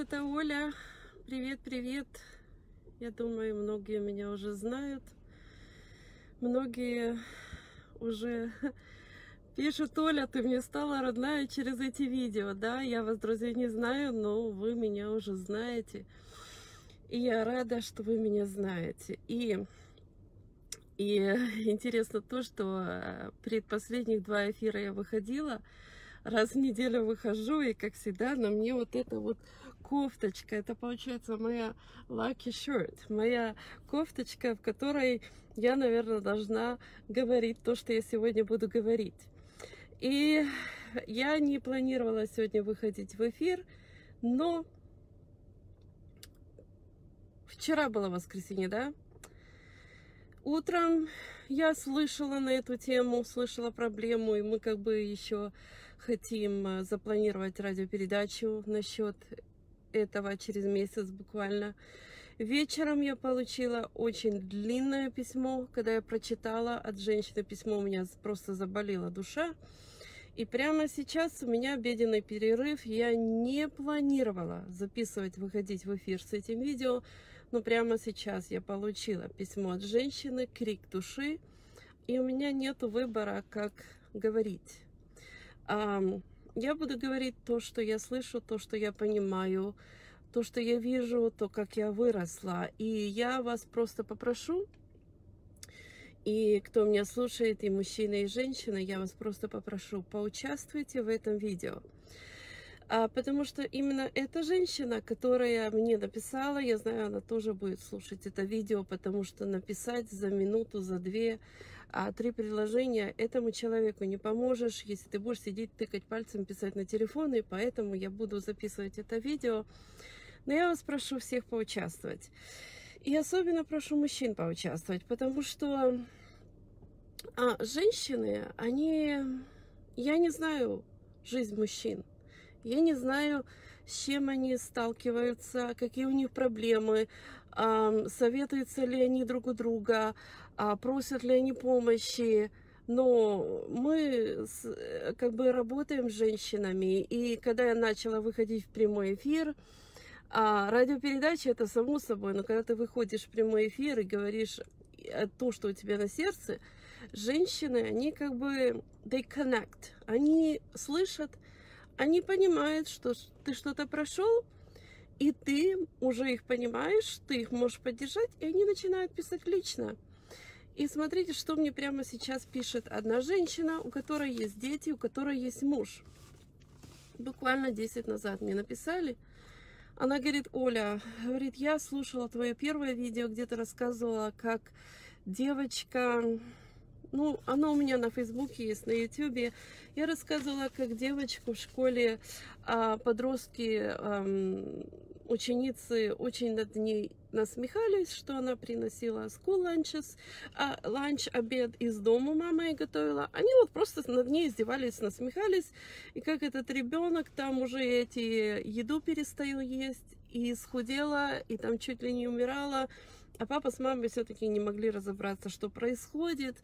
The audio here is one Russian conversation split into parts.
это Оля. Привет, привет. Я думаю, многие меня уже знают. Многие уже пишут: Оля, ты мне стала родная через эти видео. Да, я вас, друзья, не знаю, но вы меня уже знаете. И я рада, что вы меня знаете. И интересно то, что предпоследних 2 эфира я выходила. Раз в неделю выхожу, и, как всегда, на мне вот эта вот кофточка. Это, получается, моя lucky shirt. Моя кофточка, в которой я, наверное, должна говорить то, что я сегодня буду говорить. И я не планировала сегодня выходить в эфир, но вчера было воскресенье, да? Утром я слышала на эту тему, слышала проблему, и мы как бы еще хотим запланировать радиопередачу насчет этого через месяц буквально. Вечером я получила очень длинное письмо. Когда я прочитала от женщины письмо, у меня просто заболела душа. И прямо сейчас у меня обеденный перерыв. Я не планировала записывать, выходить в эфир с этим видео. Но прямо сейчас я получила письмо от женщины, крик души. И у меня нет выбора, как говорить. Я буду говорить то, что я слышу, то, что я понимаю, то, что я вижу, то, как я выросла. И я вас просто попрошу, и кто меня слушает, и мужчина, и женщина, я вас просто попрошу, поучаствуйте в этом видео. Потому что именно эта женщина, которая мне написала, я знаю, она тоже будет слушать это видео, потому что написать за минуту, за 2, 3 предложения этому человеку не поможешь, если ты будешь сидеть, тыкать пальцем, писать на телефон, и поэтому я буду записывать это видео. Но я вас прошу всех поучаствовать. И особенно прошу мужчин поучаствовать, потому что женщины, я не знаю жизнь мужчин. Я не знаю, с чем они сталкиваются, какие у них проблемы, советуются ли они друг у друга, просят ли они помощи. Но мы как бы работаем с женщинами, и когда я начала выходить в прямой эфир, радиопередача — это само собой, но когда ты выходишь в прямой эфир и говоришь то, что у тебя на сердце, женщины, они как бы, they connect, они слышат, они понимают, что ты что-то прошел, и ты уже их понимаешь, ты их можешь поддержать, и они начинают писать лично. И смотрите, что мне прямо сейчас пишет одна женщина, у которой есть дети, у которой есть муж. Буквально 10 назад мне написали. Она говорит: Оля, говорит, я слушала твое первое видео, где ты рассказывала, как девочка... Ну, оно у меня на Фейсбуке есть, на Ютубе. Я рассказывала, как девочку в школе, подростки, ученицы очень над ней насмехались, что она приносила school lunches, ланч, обед из дома мама ей готовила. Они вот просто над ней издевались, насмехались. И как этот ребенок там уже еду перестал есть, и схудела, и там чуть ли не умирала. А папа с мамой все-таки не могли разобраться, что происходит.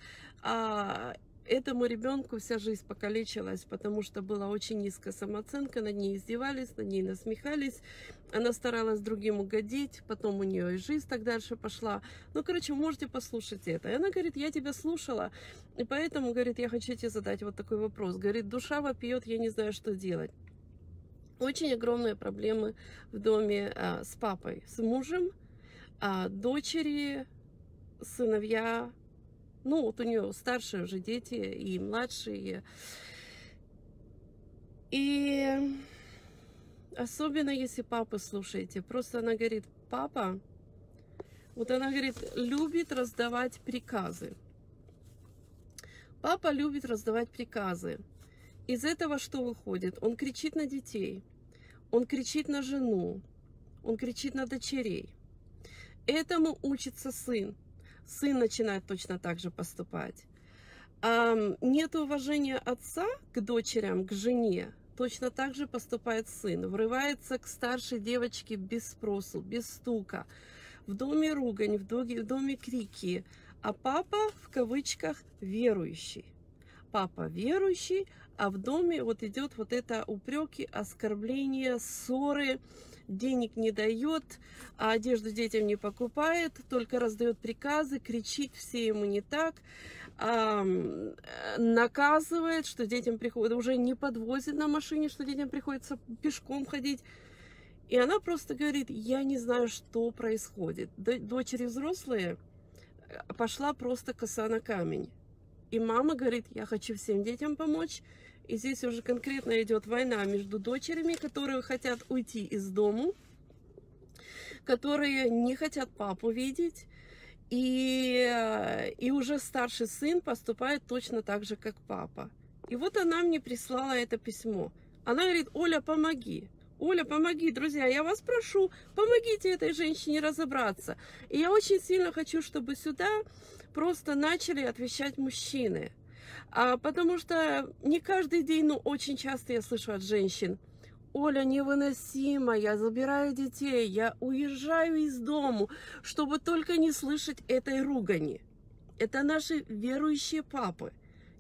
Этому ребенку вся жизнь покалечилась, потому что была очень низкая самооценка, над ней издевались, над ней насмехались. Она старалась другим угодить, потом у нее и жизнь так дальше пошла. Ну, короче, вы можете послушать это. И она говорит: я тебя слушала, и поэтому, говорит, я хочу тебе задать вот такой вопрос. Говорит, душа вопиет, я не знаю, что делать. Очень огромные проблемы в доме с папой, с мужем. Дочери, сыновья, ну вот у нее старшие уже дети и младшие. И особенно если папы слушаете, просто она говорит: папа, вот она говорит, любит раздавать приказы. Папа любит раздавать приказы. Из этого что выходит? Он кричит на детей, он кричит на жену, он кричит на дочерей. Этому учится сын. Сын начинает точно так же поступать. Нет уважения отца к дочерям, к жене. Точно так же поступает сын. Врывается к старшей девочке без спросу, без стука. В доме ругань, в доме крики. А папа, в кавычках, верующий. Папа верующий, а в доме вот идет вот это упреки, оскорбления, ссоры. денег не дает, а одежду детям не покупает, только раздает приказы, кричит все ему не так, наказывает, что детям приходится, уже не подвозит на машине, что детям приходится пешком ходить. И она просто говорит, я не знаю, что происходит. Дочери взрослые пошла просто коса на камень. И мама говорит, я хочу всем детям помочь. И здесь уже конкретно идет война между дочерями, которые хотят уйти из дому, которые не хотят папу видеть. И уже старший сын поступает точно так же, как папа. И вот она мне прислала это письмо. Она говорит, Оля, помоги. Оля, помоги, друзья, я вас прошу, помогите этой женщине разобраться. И я очень сильно хочу, чтобы сюда просто начали отвечать мужчины. Потому что не каждый день, но очень часто я слышу от женщин, Оля, невыносимо, я забираю детей, я уезжаю из дому, чтобы только не слышать этой ругани. Это наши верующие папы.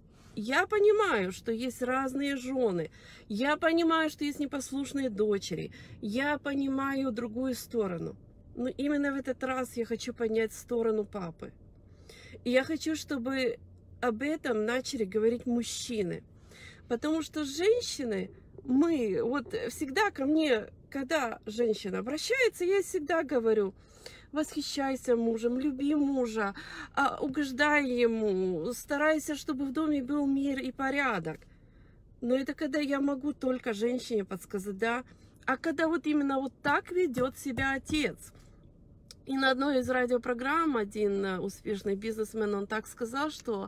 Я понимаю, что есть разные жены, я понимаю, что есть непослушные дочери, я понимаю другую сторону. Но именно в этот раз я хочу поднять сторону папы. И я хочу, чтобы об этом начали говорить мужчины. Потому что женщины, мы, вот всегда ко мне, когда женщина обращается, я всегда говорю, восхищайся мужем, люби мужа, угождай ему, старайся, чтобы в доме был мир и порядок. Но это когда я могу только женщине подсказать, да? А когда вот именно вот так ведет себя отец. И на одной из радиопрограмм один успешный бизнесмен, он так сказал, что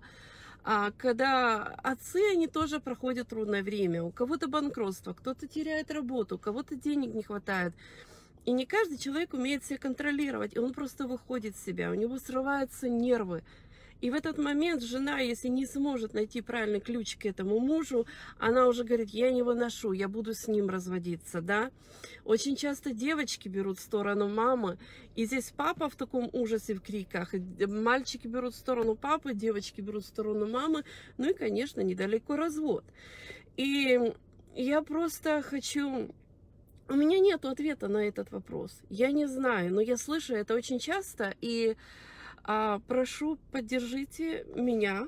когда отцы, они тоже проходят трудное время. У кого-то банкротство, кто-то теряет работу, у кого-то денег не хватает. И не каждый человек умеет себя контролировать, и он просто выходит из себя, у него срываются нервы. И в этот момент жена, если не сможет найти правильный ключ к этому мужу, она уже говорит, я не выношу, я буду с ним разводиться, да. Очень часто девочки берут сторону мамы, и здесь папа в таком ужасе, в криках, мальчики берут сторону папы, девочки берут сторону мамы, ну и, конечно, недалеко развод. И я просто хочу... У меня нет ответа на этот вопрос. Я не знаю, но я слышу это очень часто. И прошу, поддержите меня,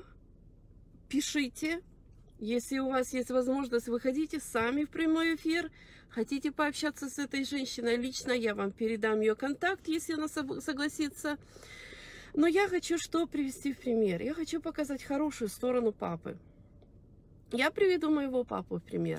пишите. Если у вас есть возможность, выходите сами в прямой эфир. Хотите пообщаться с этой женщиной лично, я вам передам ее контакт, если она согласится. Но я хочу что привести в пример. Я хочу показать хорошую сторону папы. Я приведу моего папу в пример.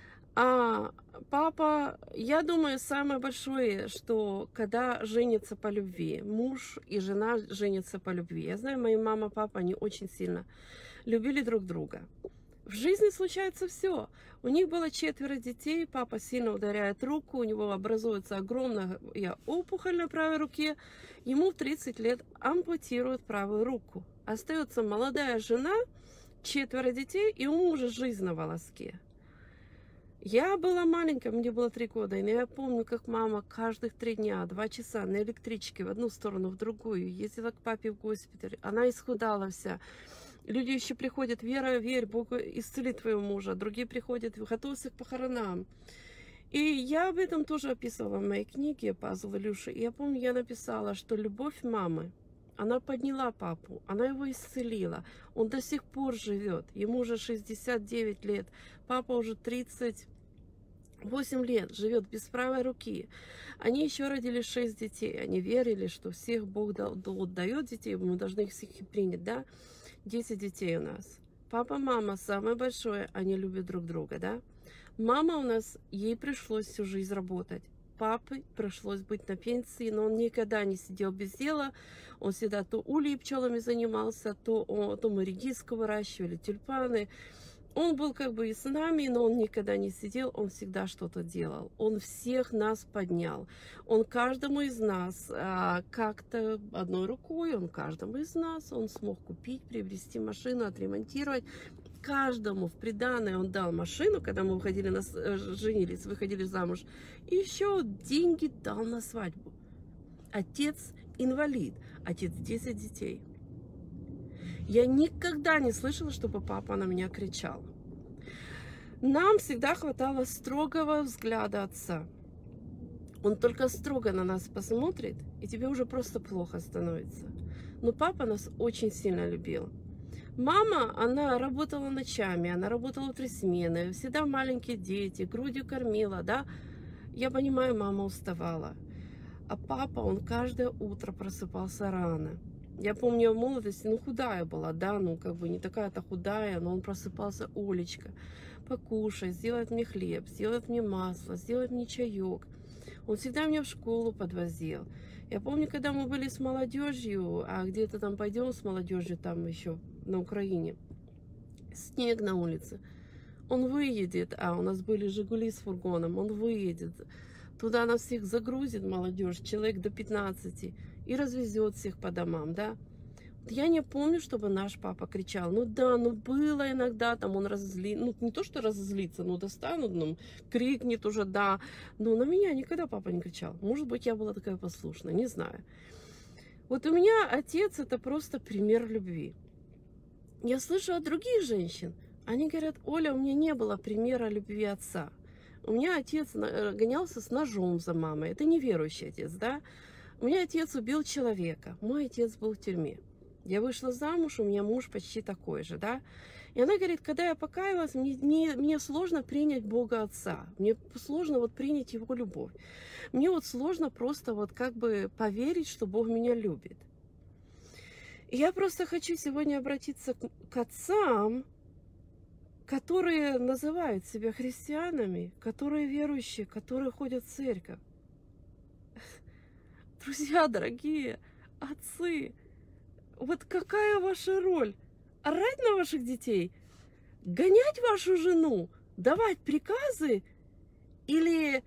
Папа, я думаю, самое большое, что когда женятся по любви, муж и жена женятся по любви. Я знаю, моя мама, папа, они очень сильно любили друг друга. В жизни случается все. У них было 4 детей, папа сильно ударяет руку, у него образуется огромная опухоль на правой руке, ему в 30 лет ампутируют правую руку. Остается молодая жена, 4 детей, и у мужа жизнь на волоске. Я была маленькая, мне было 3 года, и я помню, как мама каждых 3 дня, 2 часа на электричке в одну сторону, в другую, ездила к папе в госпиталь. Она исхудала вся. Люди еще приходят, Вера, верь, Бог исцелит твоего мужа. Другие приходят, готовься к похоронам. И я об этом тоже описывала в моей книге «Пазл Илюши». И я помню, я написала, что любовь мамы, она подняла папу, она его исцелила. Он до сих пор живет, ему уже 69 лет, папа уже 38 лет живет без правой руки. Они еще родили 6 детей, они верили, что всех Бог дает детей, мы должны их всех принять, да? 10 детей у нас. Папа, мама, самое большое, они любят друг друга, да? Мама у нас, ей пришлось всю жизнь работать. Папе пришлось быть на пенсии, но он никогда не сидел без дела. Он всегда то ульей пчелами занимался, то мы редиску выращивали, тюльпаны. Он был как бы и с нами, но он никогда не сидел, он всегда что-то делал. Он всех нас поднял. Он каждому из нас как-то одной рукой, он каждому из нас, он смог купить, приобрести машину, отремонтировать. Каждому в приданое он дал машину, когда мы женились, выходили замуж. И еще деньги дал на свадьбу. Отец инвалид, отец 10 детей. Я никогда не слышала, чтобы папа на меня кричал. Нам всегда хватало строгого взгляда отца. Он только строго на нас посмотрит, и тебе уже просто плохо становится. Но папа нас очень сильно любил. Мама, она работала ночами, она работала 3 смены, всегда маленькие дети, грудью кормила, да. Я понимаю, мама уставала. А папа, он каждое утро просыпался рано. Я помню, в молодости, ну, худая была, да, ну, как бы не такая-то худая, но он просыпался: Олечка, покушай, сделать мне хлеб, сделать мне масло, сделать мне чаек. Он всегда меня в школу подвозил. Я помню, когда мы были с молодежью, а где-то там пойдем с молодежью, там еще на Украине, снег на улице. Он выедет, а у нас были «Жигули» с фургоном, он выедет, туда нас всех загрузит, молодежь, человек до 15, и развезет всех по домам, да. Я не помню, чтобы наш папа кричал. Ну да, ну было иногда, там он разозлится, ну не то, что разозлится, но достанут, ну, крикнет уже, да. Но на меня никогда папа не кричал. Может быть, я была такая послушная, не знаю. Вот у меня отец — это просто пример любви. Я слышу от других женщин, они говорят: Оля, у меня не было примера любви отца. У меня отец гонялся с ножом за мамой. Это неверующий отец, да? У меня отец убил человека. Мой отец был в тюрьме. Я вышла замуж, у меня муж почти такой же, да? И она говорит: когда я покаялась, мне сложно принять Бога Отца. Мне сложно вот принять Его любовь. Мне вот сложно просто вот как бы поверить, что Бог меня любит. И я просто хочу сегодня обратиться к отцам, которые называют себя христианами, которые верующие, которые ходят в церковь. Друзья дорогие, отцы, вот какая ваша роль? Орать на ваших детей? Гонять вашу жену? Давать приказы? Или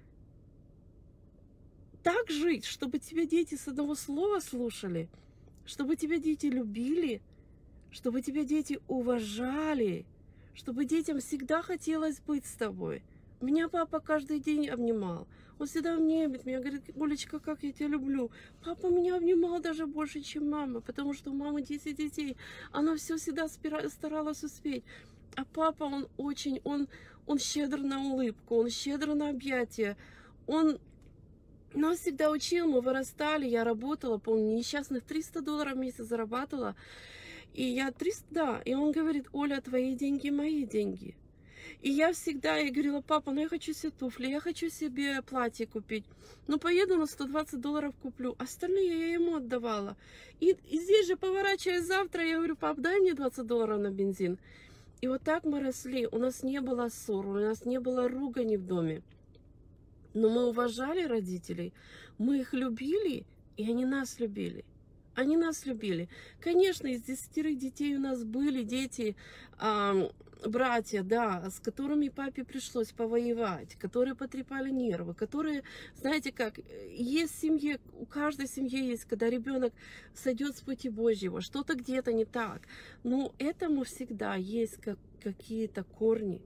так жить, чтобы тебя дети с одного слова слушали? Чтобы тебя дети любили? Чтобы тебя дети уважали? Чтобы детям всегда хотелось быть с тобой? Меня папа каждый день обнимал. Он всегда обнимет меня, говорит: Олечка, как я тебя люблю. Папа меня обнимал даже больше, чем мама, потому что у мамы 10 детей. Она все всегда старалась успеть. А папа, он щедр на улыбку, он щедр на объятия. Он нас всегда учил, мы вырастали, я работала, помню, несчастных $300 в месяц зарабатывала. И я 300, да, и он говорит: Оля, твои деньги, мои деньги. И я всегда ей говорила: папа, ну я хочу себе туфли, я хочу себе платье купить. Ну поеду на $120 куплю. Остальные я ему отдавала. И здесь же, поворачиваясь завтра, я говорю: пап, дай мне $20 на бензин. И вот так мы росли. У нас не было ссор, у нас не было ругани в доме. Но мы уважали родителей, мы их любили, и они нас любили. Они нас любили. Конечно, из 10 детей у нас были дети, братья, да, с которыми папе пришлось повоевать, которые потрепали нервы, которые, знаете как, есть в семье, у каждой семьи есть, когда ребенок сойдет с пути Божьего, что-то где-то не так. Но этому всегда есть какие-то корни,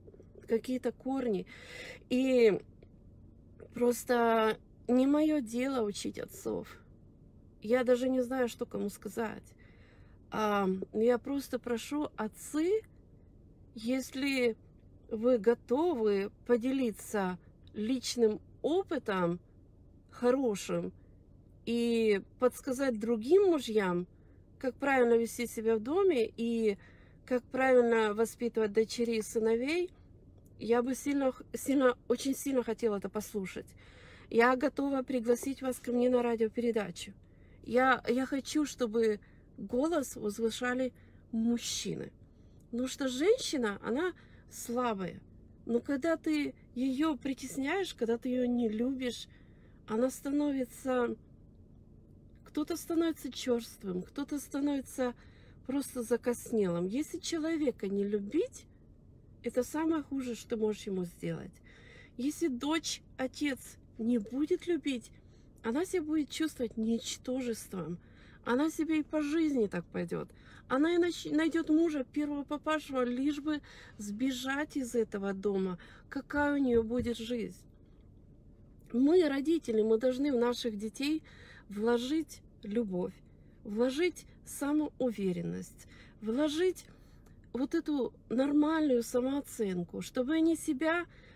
И просто не мое дело учить отцов. Я даже не знаю, что кому сказать. Я просто прошу, отцы, если вы готовы поделиться личным опытом хорошим и подсказать другим мужьям, как правильно вести себя в доме и как правильно воспитывать дочерей и сыновей, я бы очень сильно хотела это послушать. Я готова пригласить вас ко мне на радиопередачу. Я хочу, чтобы голос возвышали мужчины. Потому что женщина, она слабая. Но когда ты ее притесняешь, когда ты ее не любишь, она становится... Кто-то становится черствым, кто-то становится просто закоснелым. Если человека не любить, это самое худшее, что ты можешь ему сделать. Если дочь, отец не будет любить, она себя будет чувствовать ничтожеством. Она себе и по жизни так пойдет. Она и найдет мужа первого попавшего, лишь бы сбежать из этого дома. Какая у нее будет жизнь? Мы, родители, мы должны в наших детей вложить любовь, вложить самоуверенность, вложить вот эту нормальную самооценку, чтобы они себя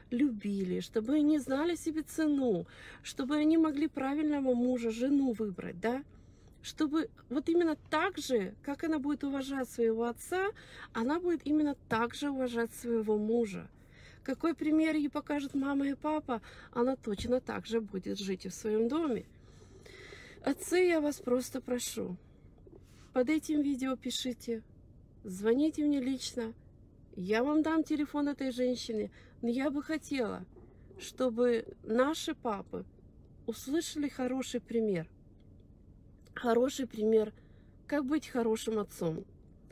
любили, чтобы они знали себе цену, чтобы они могли правильного мужа, жену выбрать, да? Чтобы вот именно так же, как она будет уважать своего отца, она будет именно так же уважать своего мужа. Какой пример ей покажет мама и папа, она точно так же будет жить и в своем доме. Отцы, я вас просто прошу, под этим видео пишите, звоните мне лично, я вам дам телефон этой женщины, но я бы хотела, чтобы наши папы услышали хороший пример, как быть хорошим отцом,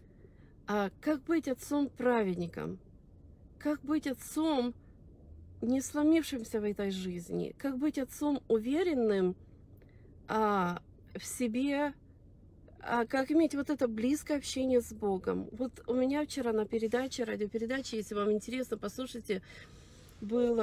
как быть отцом-праведником, как быть отцом, не сломившимся в этой жизни, как быть отцом уверенным в себе, как иметь вот это близкое общение с Богом. Вот у меня вчера на радиопередаче, если вам интересно, послушайте, был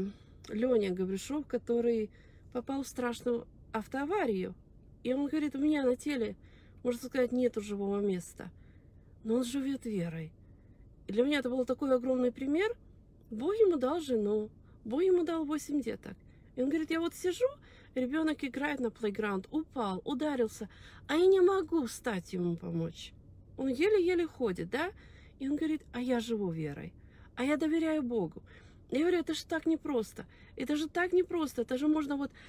Леня Гавришов, который попал в страшную автоаварию. И он говорит, у меня на теле, можно сказать, нету живого места. Но он живет верой. И для меня это был такой огромный пример. Бог ему дал жену, Бог ему дал 8 деток. И он говорит, я вот сижу, ребенок играет на плейграунд, упал, ударился, а я не могу встать ему помочь. Он еле-еле ходит, да? И он говорит, а я живу верой, а я доверяю Богу. Я говорю, это же так непросто, это же так непросто, это же можно вот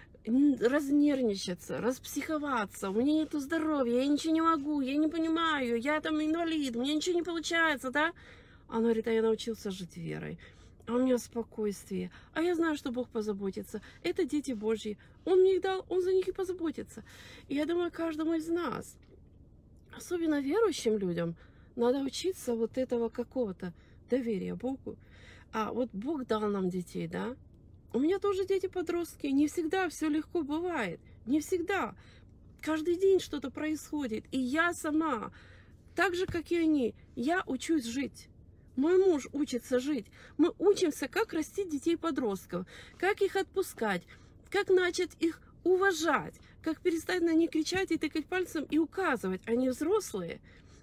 разнервничаться, распсиховаться, у меня нету здоровья, я ничего не могу, я не понимаю, я там инвалид, у меня ничего не получается, да? Он говорит, а я научился жить верой, а у меня спокойствие, а я знаю, что Бог позаботится, это дети Божьи, Он мне их дал, Он за них и позаботится. И я думаю, каждому из нас, особенно верующим людям, надо учиться вот этого какого-то доверия Богу. А вот Бог дал нам детей, да? У меня тоже дети-подростки, не всегда все легко бывает, не всегда. Каждый день что-то происходит, и я сама, так же, как и они, я учусь жить. Мой муж учится жить. Мы учимся, как растить детей-подростков, как их отпускать, как начать их уважать, как перестать на них кричать и тыкать пальцем и указывать. Они взрослые,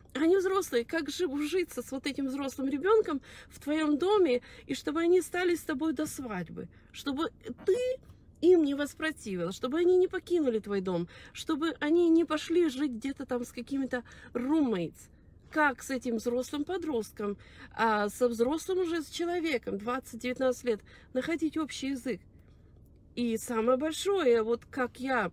как же ужиться с вот этим взрослым ребенком в твоем доме, и чтобы они стали с тобой до свадьбы, чтобы ты им не воспротивил, чтобы они не покинули твой дом, чтобы они не пошли жить где-то там с какими-то roommates. Как с этим взрослым подростком, со взрослым уже с человеком 20-19 лет находить общий язык. И самое большое, вот как я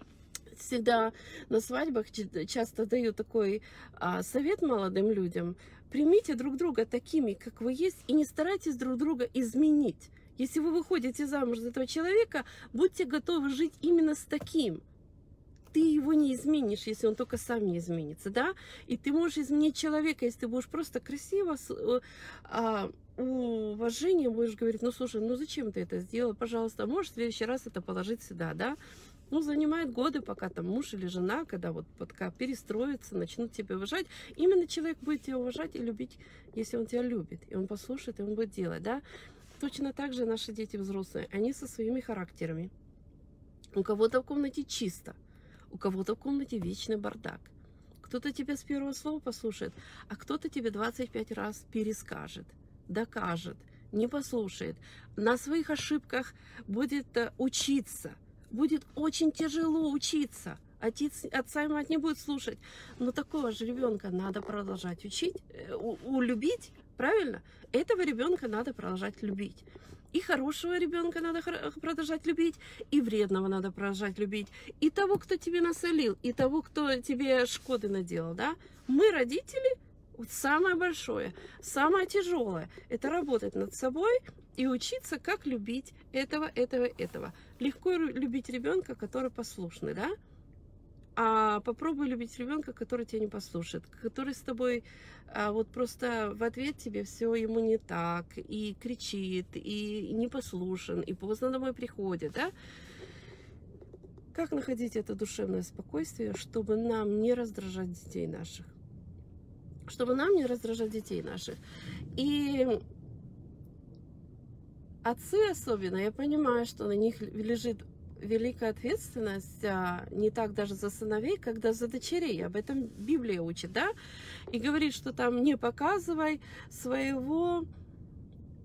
всегда на свадьбах часто даю такой совет молодым людям: примите друг друга такими, как вы есть, и не старайтесь друг друга изменить. Если вы выходите замуж за этого человека, будьте готовы жить именно с таким. Ты его не изменишь, если он только сам не изменится, да? И ты можешь изменить человека, если ты будешь просто красиво, с уважением будешь говорить, ну слушай, ну зачем ты это сделал, пожалуйста, можешь в следующий раз это положить сюда, да? Ну, занимает годы, пока там муж или жена, когда вот пока перестроятся, начнут тебя уважать. Именно человек будет тебя уважать и любить, если он тебя любит. И он послушает, и он будет делать, да? Точно так же наши дети взрослые, они со своими характерами. У кого-то в комнате чисто, у кого-то в комнате вечный бардак. Кто-то тебя с первого слова послушает, а кто-то тебе 25 раз перескажет, докажет, не послушает. На своих ошибках будет учиться. Будет очень тяжело учиться. Отца и мать не будет слушать. Но такого же ребенка надо продолжать учить, любить, правильно? Этого ребенка надо продолжать любить. И хорошего ребенка надо продолжать любить, и вредного надо продолжать любить. И того, кто тебе насолил, и того, кто тебе шкоды наделал, да? Мы, родители, самое большое, самое тяжелое – это работать над собой и учиться, как любить этого. Легко любить ребенка, который послушный, да? А попробуй любить ребенка, который тебя не послушает, который с тобой вот просто в ответ тебе все ему не так, и кричит, и непослушен, и поздно домой приходит, да? Как находить это душевное спокойствие, чтобы нам не раздражать детей наших? Чтобы нам не раздражать детей наших. И отцы особенно, я понимаю, что на них лежит великая ответственность, не так даже за сыновей, когда за дочерей. Об этом Библия учит, да? И говорит, что там не показывай своего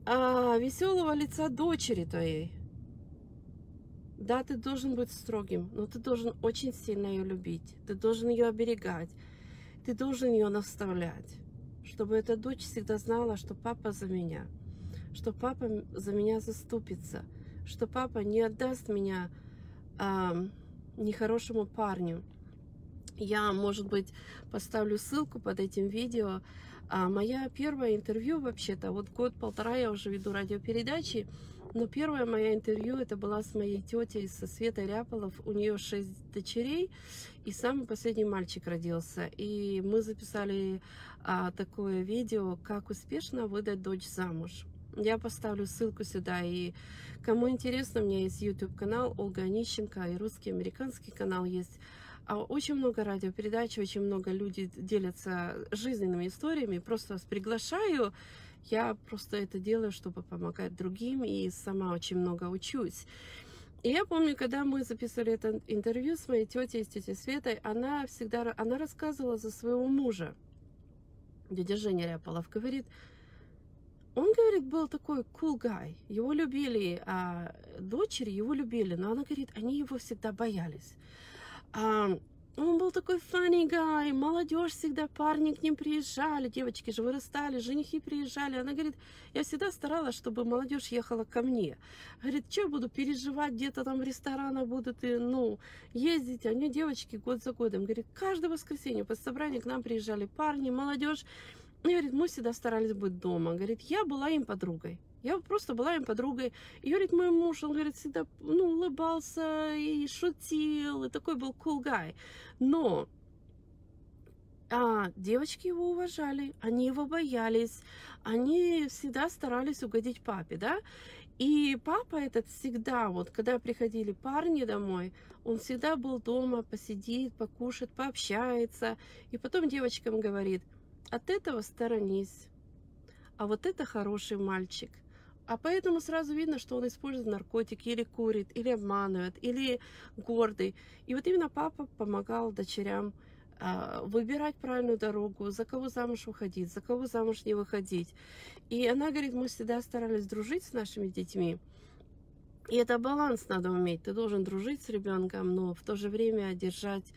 веселого лица дочери твоей. Да, ты должен быть строгим, но ты должен очень сильно ее любить. Ты должен ее оберегать. Ты должен ее наставлять, чтобы эта дочь всегда знала, что папа за меня, что папа за меня заступится, что папа не отдаст меня нехорошему парню. Я, может быть, поставлю ссылку под этим видео. Моя первое интервью, вообще-то, вот год-полтора я уже веду радиопередачи, но первое мое интервью это была с моей тетей, со Светой Ряполов. У нее 6 дочерей, и самый последний мальчик родился. И мы записали такое видео, как успешно выдать дочь замуж. Я поставлю ссылку сюда, и кому интересно, у меня есть YouTube-канал Ольга Онищенко, и русский, американский канал есть. Очень много радиопередач, очень много людей делятся жизненными историями. Просто вас приглашаю. Я просто это делаю, чтобы помогать другим, и сама очень много учусь. И я помню, когда мы записывали это интервью с моей тетей, с тетей Светой, она рассказывала за своего мужа. Дядя Женя Ряполов говорит, он, говорит, был такой cool guy. Его любили, дочери его любили, но она говорит, они его всегда боялись. Он был такой funny guy, молодежь всегда, парни к ним приезжали, девочки же вырастали, женихи приезжали. Она говорит, я всегда старалась, чтобы молодежь ехала ко мне. Говорит, что я буду переживать, где-то там в ресторанах будут, ездить, а у нее девочки год за годом. Говорит, каждое воскресенье по собранию к нам приезжали парни, молодежь. И, говорит, мы всегда старались быть дома. Говорит, я была им подругой. Я просто была им подругой. И, говорит, мой муж, он, говорит, всегда, улыбался и шутил. И такой был cool guy. Но девочки его уважали, они его боялись. Они всегда старались угодить папе, да? И папа этот всегда, вот когда приходили парни домой, он всегда был дома, посидит, покушает, пообщается. И потом девочкам говорит, от этого сторонись. А вот это хороший мальчик. А поэтому сразу видно, что он использует наркотики, или курит, или обманывает, или гордый. И вот именно папа помогал дочерям выбирать правильную дорогу, за кого замуж выходить, за кого замуж не выходить. И она говорит, мы всегда старались дружить с нашими детьми. И это баланс надо уметь. Ты должен дружить с ребенком, но в то же время держать,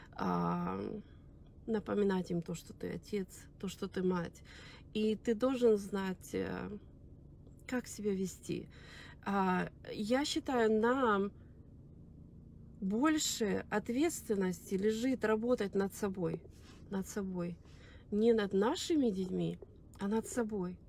напоминать им то, что ты отец, то, что ты мать. И ты должен знать, как себя вести. Я считаю, нам больше ответственности лежит работать над собой. Не над нашими детьми, а над собой.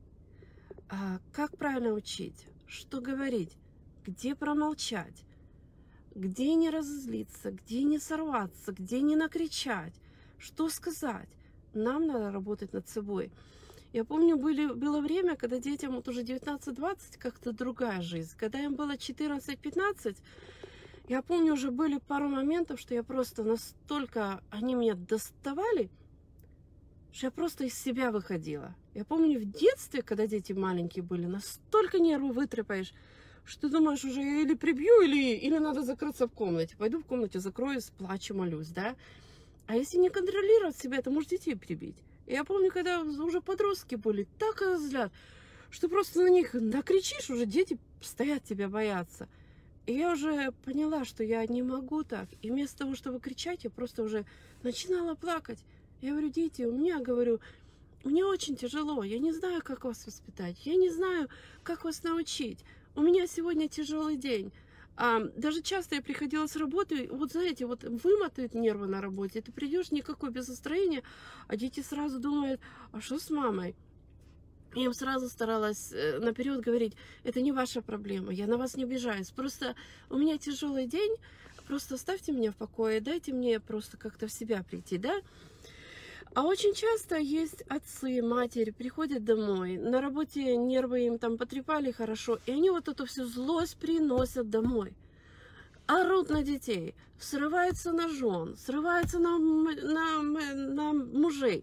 Как правильно учить, что говорить, где промолчать, где не разозлиться, где не сорваться, где не накричать, что сказать. Нам надо работать над собой. Я помню, было время, когда детям вот уже 19-20, как-то другая жизнь. Когда им было 14-15, я помню, уже были пару моментов, что я просто настолько, они меня доставали, что я просто из себя выходила. Я помню, в детстве, когда дети маленькие были, настолько нервы вытрепаешь, что ты думаешь, уже я или прибью, или надо закрыться в комнате. Пойду в комнате, закроюсь, плачу, молюсь, да? А если не контролировать себя, то можешь детей прибить. Я помню, когда уже подростки были, так разлят, что просто на них накричишь, уже дети стоят, тебя боятся. И я уже поняла, что я не могу так. И вместо того, чтобы кричать, я просто уже начинала плакать. Я говорю, дети, мне очень тяжело, я не знаю, как вас воспитать, я не знаю, как вас научить. У меня сегодня тяжелый день. Даже часто я приходила с работы, вот знаете, вот вымотают нервы на работе, ты придешь никакой без настроения, а дети сразу думают, а что с мамой? Я им сразу старалась наперед говорить, это не ваша проблема, я на вас не обижаюсь, просто у меня тяжелый день, просто оставьте меня в покое, дайте мне просто как-то в себя прийти, да? А очень часто есть отцы, матери, приходят домой, на работе нервы им там потрепали хорошо, и они вот эту всю злость приносят домой. Орут на детей, срываются на жен, срываются на мужей.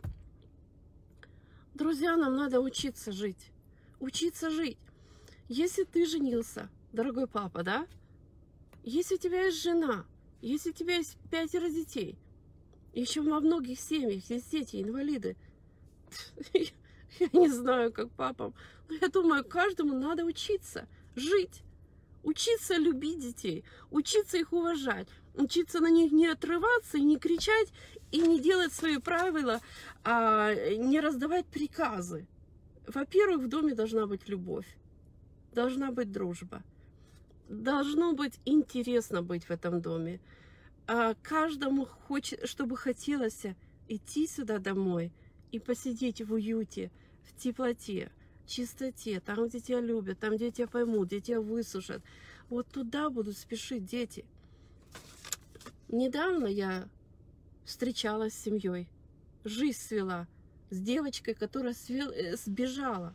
Друзья, нам надо учиться жить. Учиться жить. Если ты женился, дорогой папа, да? Если у тебя есть жена, если у тебя есть 5 детей, еще во многих семьях есть дети, инвалиды. Я не знаю, как папам, но я думаю, каждому надо учиться жить. Учиться любить детей, учиться их уважать, учиться на них не отрываться и не кричать, и не делать свои правила, не раздавать приказы. Во-первых, в доме должна быть любовь, должна быть дружба, должно быть интересно быть в этом доме. Каждому хочет, чтобы хотелось идти сюда домой и посидеть в уюте, в теплоте, чистоте, там, где тебя любят, там, где тебя поймут, где тебя выслушают. Вот туда будут спешить дети. Недавно я встречалась с семьей, жизнь свела с девочкой, которая сбежала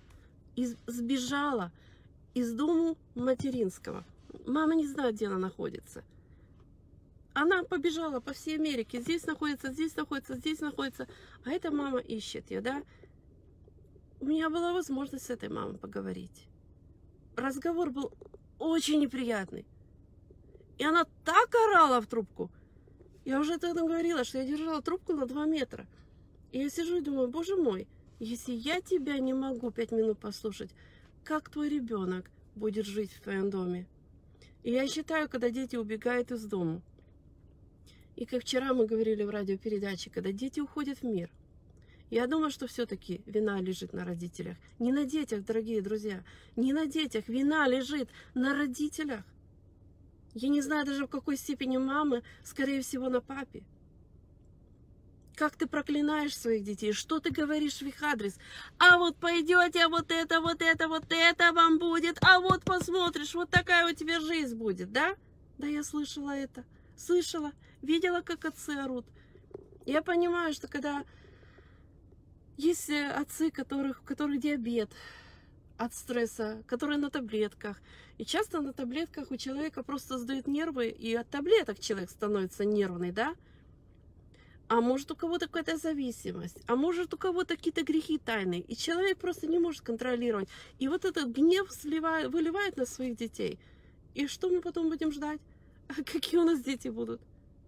из дома материнского. Мама не знает, где она находится. Она побежала по всей Америке. Здесь находится, здесь находится, здесь находится. А эта мама ищет ее, да? У меня была возможность с этой мамой поговорить. Разговор был очень неприятный. И она так орала в трубку. Я уже тогда говорила, что я держала трубку на 2 метра. И я сижу и думаю, боже мой, если я тебя не могу 5 минут послушать, как твой ребенок будет жить в твоем доме? И я считаю, когда дети убегают из дома, и как вчера мы говорили в радиопередаче, когда дети уходят в мир, я думаю, что все-таки вина лежит на родителях. Не на детях, дорогие друзья, не на детях. Вина лежит на родителях. Я не знаю даже в какой степени мамы, скорее всего, на папе. Как ты проклинаешь своих детей, что ты говоришь в их адрес. А вот пойдете, вот это вам будет, а вот посмотришь, вот такая у тебя жизнь будет, да? Да, я слышала это, слышала, видела, как отцы орут. Я понимаю, что когда есть отцы, у которых диабет от стресса, которые на таблетках. И часто на таблетках у человека просто сдают нервы, и от таблеток человек становится нервный, да? А может, у кого-то какая-то зависимость, а может, у кого-то какие-то грехи тайные, и человек просто не может контролировать. И вот этот гнев выливает на своих детей. И что мы потом будем ждать? Какие у нас дети будут?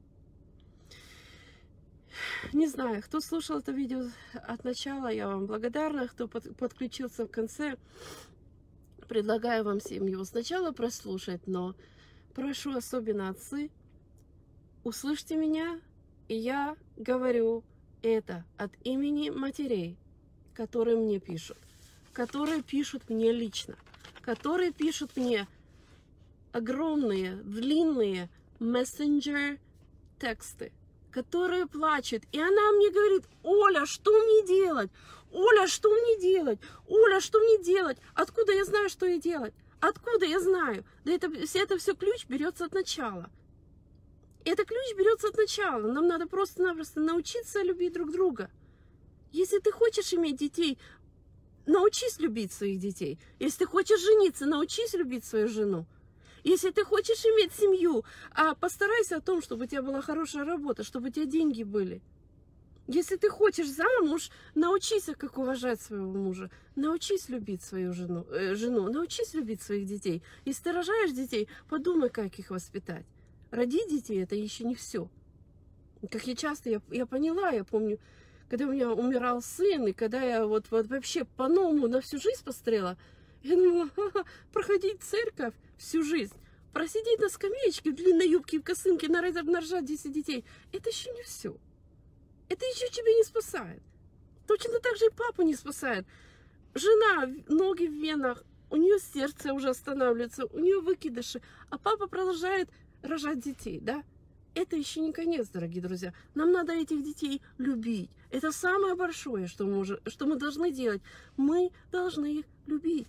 Не знаю, кто слушал это видео от начала, я вам благодарна. Кто подключился в конце, предлагаю вам всем его сначала прослушать, но прошу, особенно отцы, услышьте меня, и я говорю это от имени матерей, которые мне пишут, которые пишут мне лично, которые пишут мне огромные, длинные мессенджер тексты, которые плачут. И она мне говорит: Оля, что мне делать? Оля, что мне делать? Оля, что мне делать? Откуда я знаю, что ей делать? Откуда я знаю? Да это все ключ берется от начала. Это ключ берется от начала. Нам надо просто-напросто научиться любить друг друга. Если ты хочешь иметь детей, научись любить своих детей. Если ты хочешь жениться, научись любить свою жену. Если ты хочешь иметь семью, постарайся о том, чтобы у тебя была хорошая работа, чтобы у тебя деньги были. Если ты хочешь замуж, научись, как уважать своего мужа. Научись любить свою жену, научись любить своих детей. Если ты рожаешь детей, подумай, как их воспитать. Родить детей – это еще не все. Как я поняла, я помню, когда у меня умирал сын, и когда я вот вообще по-новому на всю жизнь посмотрела, я думала, проходить церковь всю жизнь, просидеть на скамеечке в длинной юбке, в косынке, нарожать 10 детей, это еще не все. Это еще тебя не спасает. Точно так же и папу не спасает. Жена, ноги в венах, у нее сердце уже останавливается, у нее выкидыши, а папа продолжает рожать детей, да? Это еще не конец, дорогие друзья. Нам надо этих детей любить. Это самое большое, что мы должны делать. Мы должны их любить.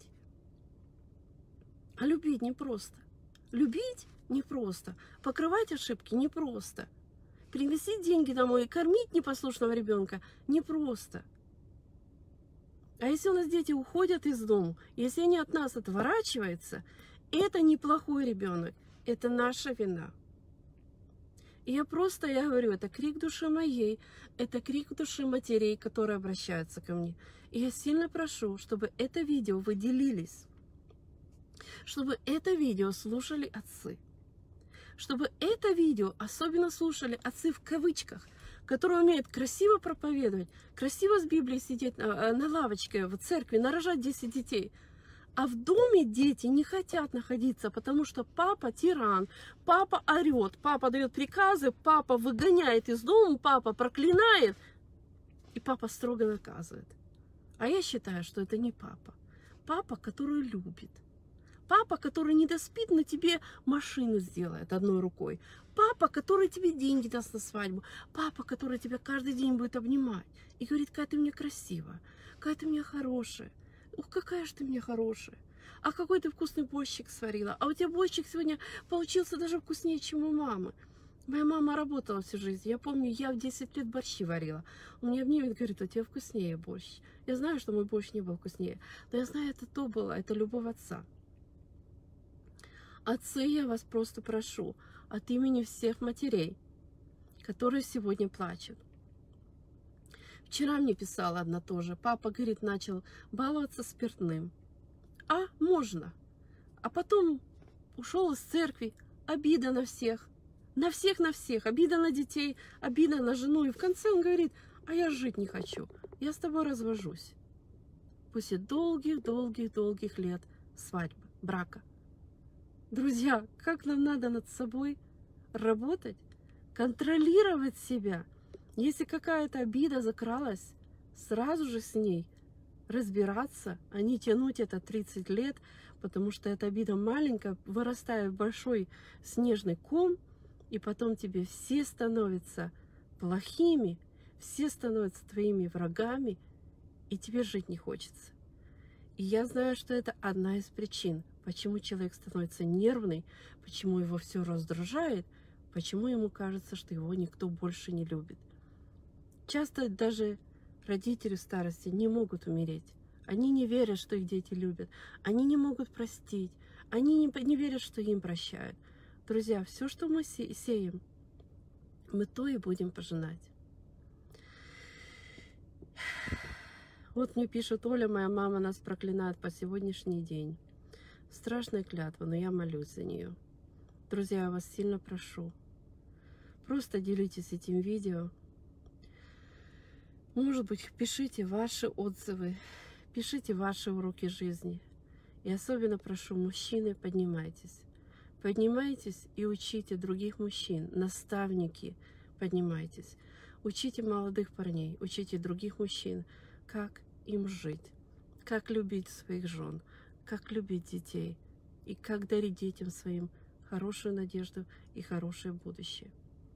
А любить непросто. Любить непросто. Покрывать ошибки непросто. Приносить деньги домой и кормить непослушного ребенка непросто. А если у нас дети уходят из дома, если они от нас отворачиваются, это неплохой ребенок. Это наша вина. И я говорю, это крик души моей, это крик души матерей, которые обращаются ко мне. И я сильно прошу, чтобы это видео вы делились, чтобы это видео слушали отцы, чтобы это видео особенно слушали отцы в кавычках, который умеет красиво проповедовать, красиво с Библией сидеть на лавочке в церкви, нарожать 10 детей. А в доме дети не хотят находиться, потому что папа тиран, папа орет, папа дает приказы, папа выгоняет из дома, папа проклинает, и папа строго наказывает. А я считаю, что это не папа. Папа, который любит. Папа, который не доспит, но тебе машину сделает одной рукой. Папа, который тебе деньги даст на свадьбу. Папа, который тебя каждый день будет обнимать и говорит: какая ты мне красивая, какая ты мне хорошая. Ух, какая же ты мне хорошая. А какой ты вкусный борщик сварила. А у тебя борщик сегодня получился даже вкуснее, чем у мамы. Моя мама работала всю жизнь. Я помню, я в 10 лет борщи варила. Он мне обнимет, говорит: у тебя вкуснее борщ. Я знаю, что мой борщ не был вкуснее. Но я знаю, это то было, это любовь отца. Отцы, я вас просто прошу от имени всех матерей, которые сегодня плачут. Вчера мне писала одна тоже. Папа, говорит, начал баловаться спиртным. А, можно. А потом ушел из церкви. Обида на всех. На всех, на всех. Обида на детей, обида на жену. И в конце он говорит: а я жить не хочу. Я с тобой развожусь. После долгих-долгих-долгих лет свадьбы, брака. Друзья, как нам надо над собой работать, контролировать себя. Если какая-то обида закралась, сразу же с ней разбираться, а не тянуть это 30 лет, потому что эта обида маленькая, вырастает в большой снежный ком, и потом тебе все становятся плохими, все становятся твоими врагами, и тебе жить не хочется. И я знаю, что это одна из причин, почему человек становится нервный, почему его все раздражает, почему ему кажется, что его никто больше не любит. Часто даже родители в старости не могут умереть. Они не верят, что их дети любят. Они не могут простить. Они не верят, что им прощают. Друзья, все, что мы сеем, мы то и будем пожинать. Вот мне пишет: Оля, моя мама нас проклинает по сегодняшний день. Страшная клятва, но я молюсь за нее. Друзья, я вас сильно прошу, просто делитесь этим видео. Может быть, пишите ваши отзывы, пишите ваши уроки жизни. И особенно прошу, мужчины, поднимайтесь. Поднимайтесь и учите других мужчин, наставники, поднимайтесь. Учите молодых парней, учите других мужчин, как им жить, как любить своих жен, как любить детей и как дарить детям своим хорошую надежду и хорошее будущее.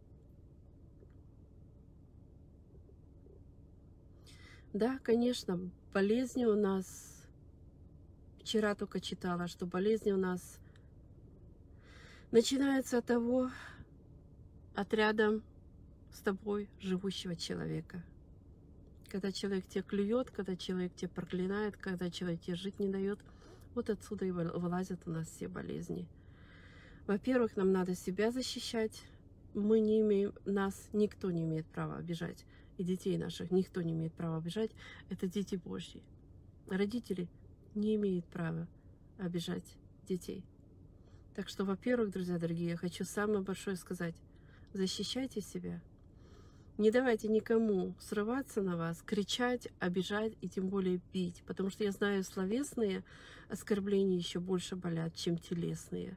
Да, конечно, болезни у нас, вчера только читала, что болезни у нас начинаются от того, от рядом с тобой живущего человека. Когда человек тебя клюет, когда человек тебя проклинает, когда человек тебе жить не дает, вот отсюда и вылазят у нас все болезни. Во-первых, нам надо себя защищать. Мы не имеем, нас никто не имеет права обижать. И детей наших никто не имеет права обижать. Это дети Божьи. Родители не имеют права обижать детей. Так что, во-первых, друзья дорогие, я хочу самое большое сказать. Защищайте себя. Не давайте никому срываться на вас, кричать, обижать и тем более бить. Потому что я знаю, словесные оскорбления еще больше болят, чем телесные.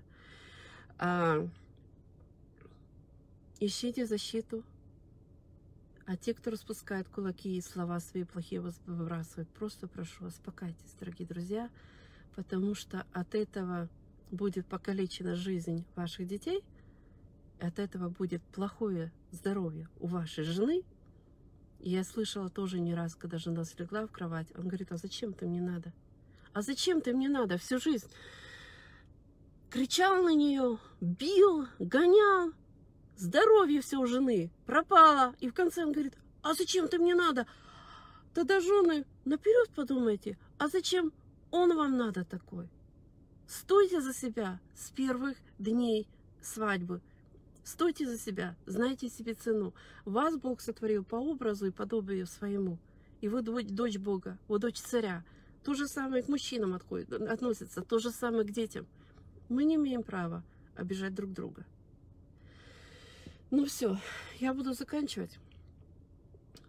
Ищите защиту. А те, кто распускает кулаки и слова свои плохие выбрасывает, просто прошу, успокойтесь, дорогие друзья, потому что от этого будет покалечена жизнь ваших детей, от этого будет плохое здоровье у вашей жены. И я слышала тоже не раз, когда жена слегла в кровать, он говорит: а зачем ты мне надо? А зачем ты мне надо? Всю жизнь кричал на нее, бил, гонял. Здоровье все у жены пропало. И в конце он говорит: а зачем ты мне надо? Тогда, жены, наперед подумайте, а зачем он вам надо такой? Стойте за себя с первых дней свадьбы. Стойте за себя, знайте себе цену. Вас Бог сотворил по образу и подобию своему. И вы дочь Бога, вы дочь царя. То же самое к мужчинам относится, то же самое к детям. Мы не имеем права обижать друг друга. Ну все, я буду заканчивать.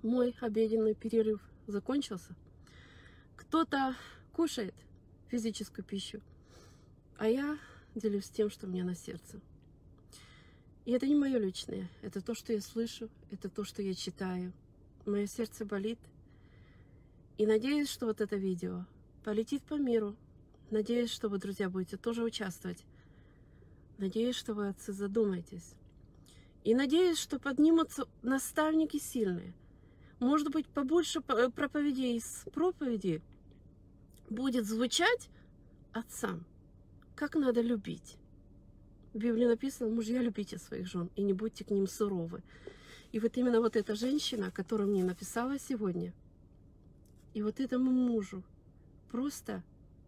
мой обеденный перерыв закончился. Кто-то кушает физическую пищу, а я делюсь тем, что у меня на сердце. И это не мое личное, это то, что я слышу, это то, что я читаю. Мое сердце болит. И надеюсь, что вот это видео полетит по миру. Надеюсь, что вы, друзья, будете тоже участвовать. Надеюсь, что вы, отцы, задумаетесь. И надеюсь, что поднимутся наставники сильные. Может быть, побольше проповедей из проповеди будет звучать отцам, как надо любить. В Библии написано: мужья, любите своих жен и не будьте к ним суровы. И вот именно вот эта женщина, которая мне написала сегодня, и вот этому мужу просто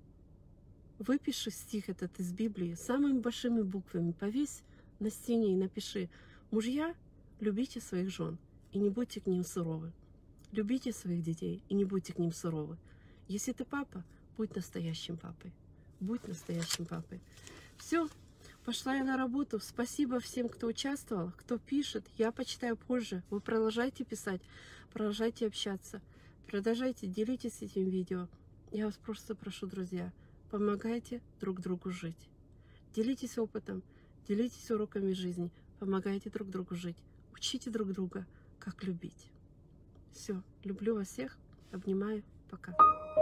выпиши стих этот из Библии самыми большими буквами, повесь на стене и напиши: мужья, любите своих жен и не будьте к ним суровы. Любите своих детей и не будьте к ним суровы. Если ты папа, будь настоящим папой. Будь настоящим папой. Все, пошла я на работу. Спасибо всем, кто участвовал, кто пишет. Я почитаю позже. Вы продолжайте писать, продолжайте общаться, продолжайте, делитесь этим видео. Я вас просто прошу, друзья, помогайте друг другу жить. Делитесь опытом, делитесь уроками жизни, помогайте друг другу жить. Учите друг друга, как любить. Все, люблю вас всех, обнимаю, пока.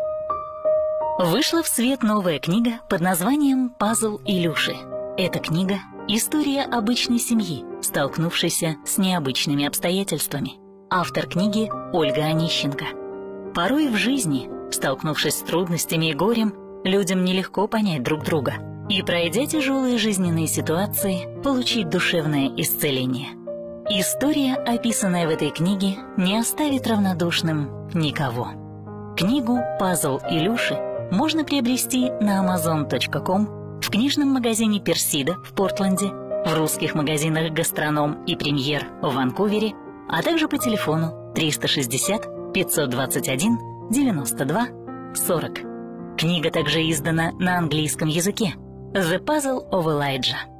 Вышла в свет новая книга под названием «Пазл Илюши». Эта книга – история обычной семьи, столкнувшейся с необычными обстоятельствами. Автор книги – Ольга Онищенко. Порой в жизни, столкнувшись с трудностями и горем, людям нелегко понять друг друга и, пройдя тяжелые жизненные ситуации, получить душевное исцеление. История, описанная в этой книге, не оставит равнодушным никого. Книгу «Пазл Илюши» можно приобрести на amazon.com, в книжном магазине «Персида» в Портленде, в русских магазинах «Гастроном» и «Премьер» в Ванкувере, а также по телефону 360 521 92 40. Книга также издана на английском языке. «The Puzzle of Elijah».